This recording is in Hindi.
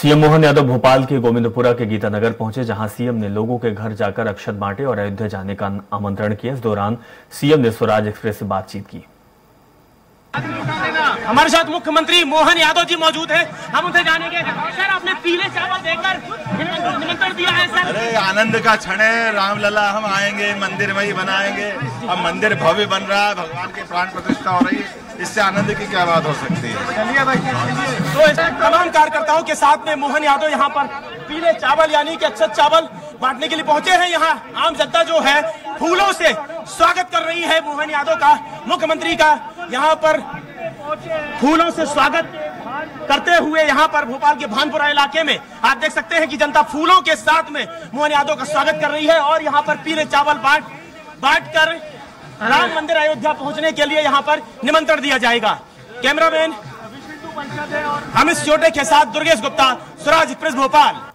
सीएम मोहन यादव भोपाल के गोविंदपुरा के गीतानगर पहुंचे, जहां सीएम ने लोगों के घर जाकर अक्षत बांटे और अयोध्या जाने का आमंत्रण किया। इस दौरान सीएम ने स्वराज एक्सप्रेस से बातचीत की। हमारे साथ मुख्यमंत्री मोहन यादव जी मौजूद हैं। हम उनसे जानेंगे, सर आपने पीले चावल देकर निमंत्रण दिया है सर। अरे आनंद का क्षण है, रामलला हम आएंगे, मंदिर वही बनाएंगे। अब मंदिर भव्य बन रहा है, भगवान की प्राण प्रतिष्ठा हो रही है, इससे आनंद की क्या बात हो सकती है। चलिए भाई, तो तमाम कार्यकर्ताओं के साथ में मोहन यादव यहाँ पर पीले चावल यानी कि अक्षत चावल बांटने के लिए पहुंचे हैं। यहाँ आम जनता जो है फूलों से स्वागत कर रही है मोहन यादव का, मुख्यमंत्री का। यहाँ पर फूलों से स्वागत करते हुए यहाँ पर भोपाल के भानपुरा इलाके में आप देख सकते हैं कि जनता फूलों के साथ में मोहन यादव का स्वागत कर रही है और यहाँ पर पीले चावल बांट कर राम मंदिर अयोध्या पहुंचने के लिए यहाँ पर निमंत्रण दिया जाएगा। कैमरामैन अमित छोटे के साथ दुर्गेश गुप्ता, स्वराज एक्सप्रेस भोपाल।